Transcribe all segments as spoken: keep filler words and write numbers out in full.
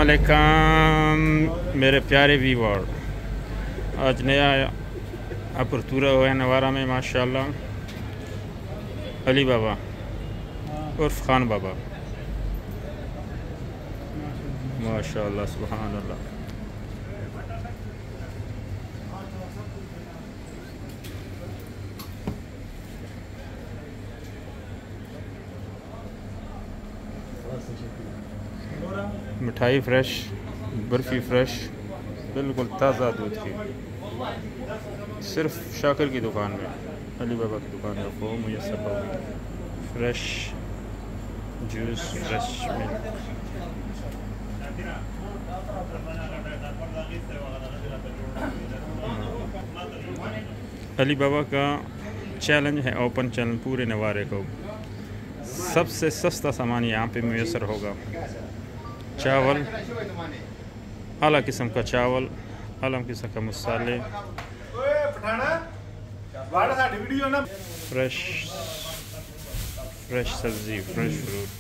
अस्सलामुअलैकुम मेरे प्यारे व्यूअर। आज नया अपर्तूरा हुआ है नवारा में माशाल्लाह। अली बाबा उर्फ खान बाबा माशाल्लाह सुभान अल्लाह। मिठाई फ्रेश, बर्फ़ी फ्रेश, बिल्कुल ताज़ा दूध की, सिर्फ शाकर की दुकान में, अली बाबा की दुकान में वो मुयसर होगी। Fresh juice, fresh milk. Ali Baba का चैलेंज है, ओपन चैलेंज पूरे नवारे को। सबसे सस्ता सामान यहाँ पे मुयसर होगा। चावल, आला किस्म का चावल, आला किस्म का मसाले, फ्रेश फ्रेश सब्ज़ी, फ्रेश फ्रूट।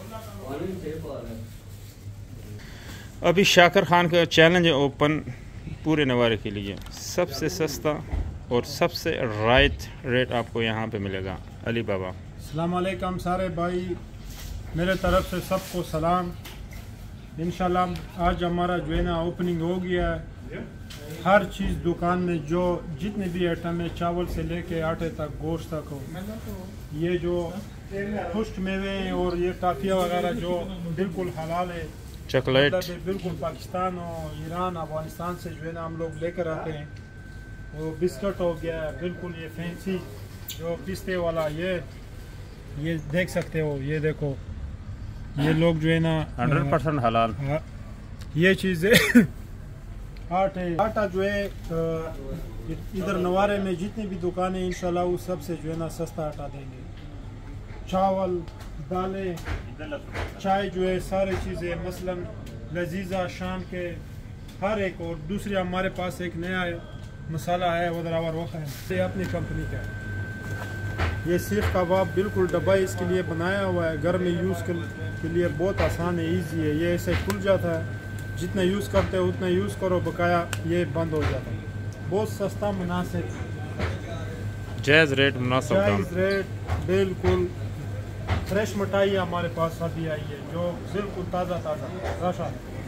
अभी शाकर खान का चैलेंज है ओपन पूरे नवारे के लिए। सबसे सस्ता और सबसे राइट रेट आपको यहाँ पे मिलेगा। अली बाबा। अस्सलाम वालेकुम सारे भाई, मेरे तरफ से सबको सलाम। इंशाल्लाह आज हमारा जो है ना ओपनिंग हो गया है। हर चीज़ दुकान में जो जितने भी आइटम है, चावल से लेके आटे तक, गोश्त तक हो, ये जो खुश्क मेवे हैं और ये टाफिया वगैरह जो बिल्कुल हलाल है, चॉकलेट मतलब बिल्कुल पाकिस्तान और ईरान अफगानिस्तान से जो है ना हम लोग लेकर आते हैं। वो बिस्कुट हो गया बिल्कुल ये फैंसी जो पिस्ते वाला, ये ये देख सकते हो, ये देखो ये लोग जो है ना हंड्रेड परसेंट हलाल। ये चीज़ें आटे आटा जो है इधर नवारे में जितनी भी दुकानें इंशाल्लाह वो सबसे जो है ना सस्ता आटा देंगे। चावल, दालें, चाय जो है सारी चीज़ें, मसलन लजीजा शाम के हर एक। और दूसरी हमारे पास एक नया मसाला है वदरावर वो है, ये अपनी कंपनी का है। ये सीख कबाब बिल्कुल डब्बा इसके लिए बनाया हुआ है, घर में यूज़ के लिए बहुत आसान है, इजी है। ये ऐसे खुल जाता है, जितना यूज़ करते हो उतना यूज़ करो, बकाया ये बंद हो जाता है। बहुत सस्ता, मुनासिब, जायज़ रेट, मुनासिब जायज़ रेट, बिल्कुल फ्रेश मिठाई हमारे पास अभी आई है जो बिल्कुल ताज़ा ताज़ा राशा,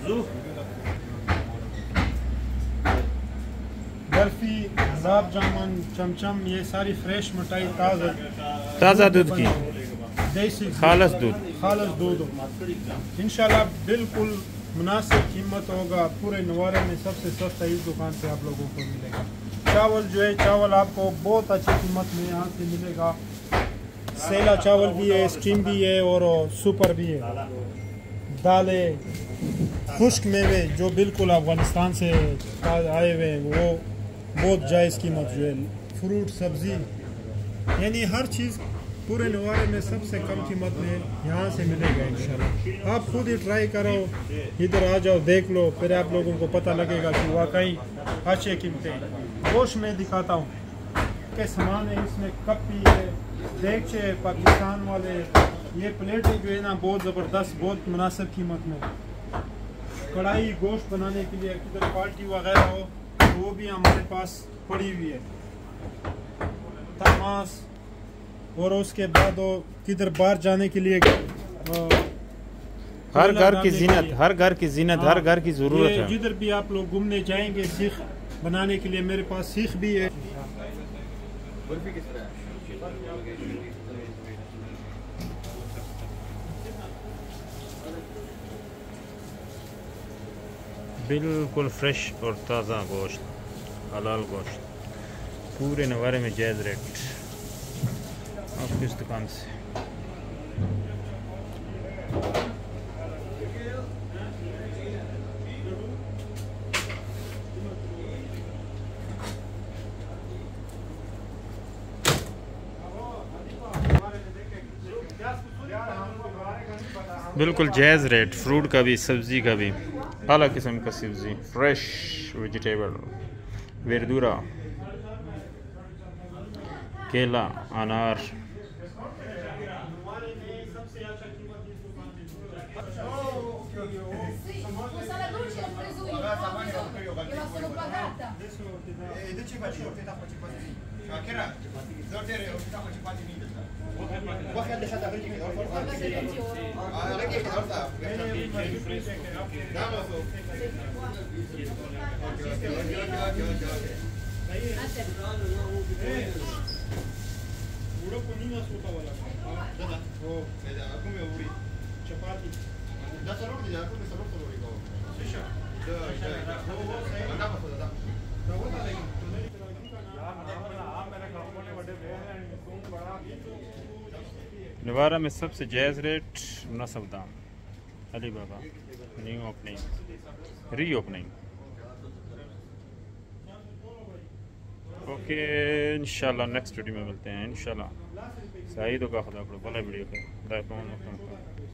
बर्फी, गुलाब जामुन, चमचम, ये सारी फ्रेश मिठाई ताज़ा ताज़ा दूध की, देसी खालस दूध, खालस दूध इंशाल्लाह बिल्कुल मुनासिब कीमत होगा। पूरे नवारे में सबसे सस्ता इस दुकान से आप लोगों को मिलेगा। चावल जो है, चावल आपको बहुत अच्छी कीमत में यहाँ से मिलेगा। सेला चावल भी है, स्टीम भी है और सुपर भी है। दालें, खुश्क मेवे जो बिल्कुल अफगानिस्तान से आए हुए हैं, वो बहुत जायज़ कीमत जो है। फ्रूट, सब्ज़ी, यानी हर चीज़ पूरे नवारे में सबसे कम कीमत में यहाँ से मिलेगा इंशाल्लाह। आप खुद ही ट्राई करो, इधर आ जाओ, देख लो, फिर आप लोगों को पता लगेगा कि वाकई अच्छे कीमतें। गोश्त में दिखाता हूँ के सामान है, इसमें कप भी है, देगचे पाकिस्तान वाले, ये प्लेटें जो है ना बहुत ज़बरदस्त, बहुत मुनासिब कीमत में। कढ़ाई गोश्त बनाने के लिए किधर पार्टी वगैरह हो तो वो भी हमारे पास पड़ी हुई है। तमास, और उसके बाद वो किधर बाहर जाने के लिए हर घर की जीनत, हर घर की जीनत, हर घर की ज़रूरत है। जिधर भी आप लोग घूमने जाएंगे, सीख बनाने के लिए मेरे पास सीख भी है। बिल्कुल फ्रेश और ताज़ा गोश्त, हलाल गोश्त, पूरे नवारे में जायज़ रेट आपकी इस दुकान से। बिल्कुल जायज़ रेट, फ्रूट का भी, सब्ज़ी का भी, आला किस्म का सब्ज़ी, फ्रेश वेजिटेबल, वर्दूरा, केला, अनार, adesso ti dà E tu ci faccio, ti faccio così. شاكرة زوجتي وتاخذ شفاتي مين بس واخد اللي خدها برجلي كده ورفع رجلي اه رجلي كده ورفع نعم اوكي اوكي اوكي اوكي पूरा पनीर सोता वाला दादा ओ दादा come vuoi चपाती da solo di da come solo solo dico शीशा andiamo solo da da vuota lei नवारा में सबसे जायज़ रेट मुनासिब दाम Ali Baba new opening re opening okay इंशाल्लाह नेक्स्ट वीडियो में मिलते हैं इंशाल्लाह सही तो का खुदा भला वीडियो का